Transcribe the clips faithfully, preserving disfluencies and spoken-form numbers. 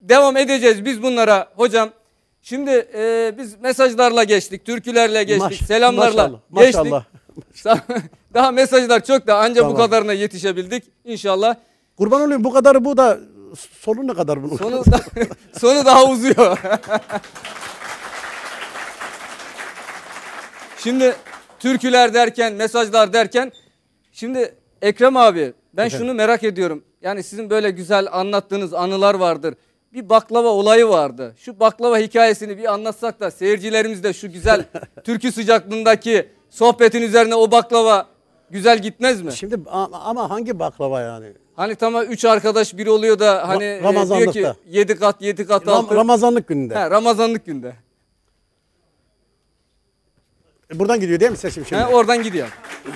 devam edeceğiz biz bunlara hocam. Şimdi e, biz mesajlarla geçtik, türkülerle geçtik, Maş, selamlarla maşallah, geçtik. Maşallah. Daha mesajlar çok da ancak tamam. Bu kadarına yetişebildik inşallah. Kurban olayım, bu kadarı bu da sonu ne kadar bunun? Sonu, da, sonu daha uzuyor. Şimdi türküler derken, mesajlar derken, şimdi Ekrem abi ben Efendim? şunu merak ediyorum. Yani sizin böyle güzel anlattığınız anılar vardır. Bir baklava olayı vardı. Şu baklava hikayesini bir anlatsak da seyircilerimiz de şu güzel türkü sıcaklığındaki sohbetin üzerine o baklava güzel gitmez mi? Şimdi ama hangi baklava yani? Hani tamam üç arkadaş biri oluyor da hani e, diyor ki yedi kat yedi kat Ram, altı. Ramazanlık gününde. He, Ramazanlık günde. E, buradan gidiyor değil mi seçim şimdi? He, oradan gidiyor.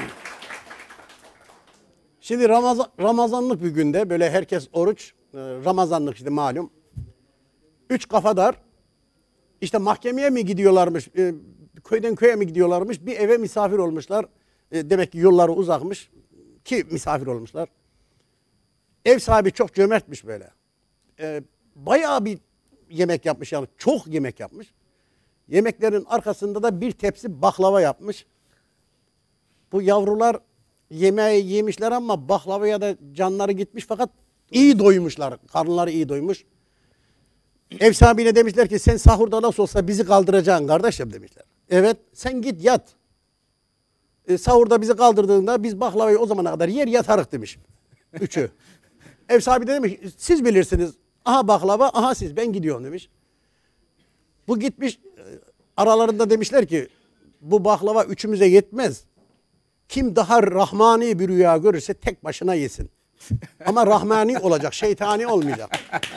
Şimdi Ramazan, Ramazanlık bir günde böyle herkes oruç, Ramazanlık işte malum. Üç kafadar işte mahkemeye mi gidiyorlarmış, köyden köye mi gidiyorlarmış, bir eve misafir olmuşlar. Demek ki yolları uzakmış ki misafir olmuşlar. Ev sahibi çok cömertmiş böyle. Bayağı bir yemek yapmış yani, çok yemek yapmış. Yemeklerin arkasında da bir tepsi baklava yapmış. Bu yavrular yemeği yemişler ama baklavaya da canları gitmiş fakat iyi doymuşlar. Karınları iyi doymuş. Ev sahibine demişler ki sen sahurda nasıl olsa bizi kaldıracaksın kardeşim demişler. Evet sen git yat. E, sahurda bizi kaldırdığında biz baklavayı o zamana kadar yer yatarık demiş. Üçü. Ev sahibi de demiş siz bilirsiniz. Aha baklava aha siz ben gidiyorum demiş. Bu gitmiş aralarında demişler ki bu baklava üçümüze yetmez. Kim daha rahmani bir rüya görürse tek başına yesin. Ama rahmani olacak, şeytani olmayacak.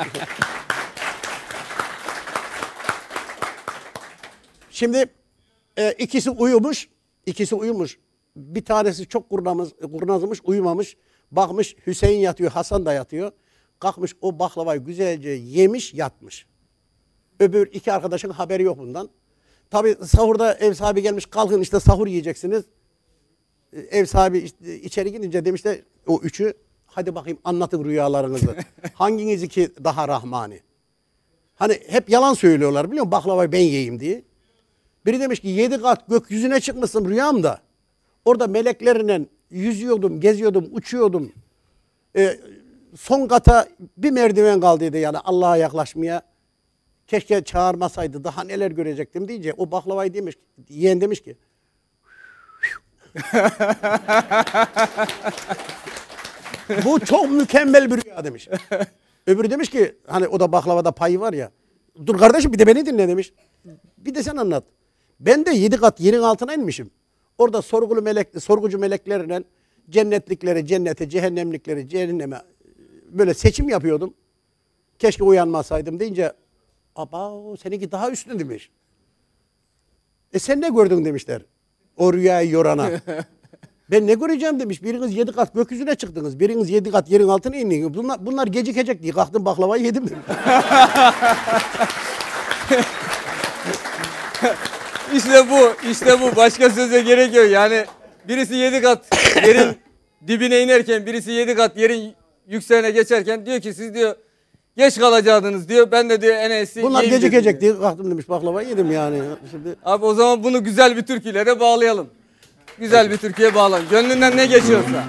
Şimdi e, ikisi uyumuş, ikisi uyumuş. Bir tanesi çok kurnamız, kurnazmış, uyumamış. Bakmış Hüseyin yatıyor, Hasan da yatıyor. Kalkmış o baklavayı güzelce yemiş, yatmış. Öbür iki arkadaşın haberi yok bundan. Tabii sahurda ev sahibi gelmiş, kalkın işte sahur yiyeceksiniz. Ev sahibi işte içeri gidince demişler o üçü hadi bakayım anlatın rüyalarınızı. Hanginiz ki daha rahmani? Hani hep yalan söylüyorlar biliyor musun? Baklavayı ben yiyeyim diye. Biri demiş ki yedi kat gökyüzüne çıkmışsın rüyamda. Orada meleklerle yüzüyordum, geziyordum, uçuyordum. Ee, son kata bir merdiven kaldıydı yani Allah'a yaklaşmaya. Keşke çağırmasaydı daha neler görecektim deyince o baklavayı demiş, yiyen demiş ki bu çok mükemmel bir rüya demiş. Öbürü demiş ki hani o da baklavada payı var ya. Dur kardeşim bir de beni dinle demiş. Bir de sen anlat. Ben de yedi kat yerin altına inmişim. Orada sorgulu melek, sorgucu meleklerle cennetlikleri cennete, cehennemlikleri cehenneme böyle seçim yapıyordum. Keşke uyanmasaydım deyince aba seninki daha üstün demiş. E sen ne gördün demişler. O rüyayı yorana. Ben ne göreceğim demiş. Biriniz yedi kat gökyüzüne çıktınız. Biriniz yedi kat yerin altına indiniz. Bunlar, bunlar gecikecek diye kalktım baklavayı yedim demiş. İşte bu, işte bu. Başka söze gerek yok. Yani birisi yedi kat yerin dibine inerken, birisi yedi kat yerin yükseğine geçerken diyor ki siz diyor geç kalacaktınız diyor. Ben de diyor en iyisi bunlar gecikecek diye kalktım demiş baklavayı yedim yani. Şimdi... Abi o zaman bunu güzel bir türkülere bağlayalım. Güzel Peki. bir türküye bağlayalım. Gönlünden ne geçiyorsa.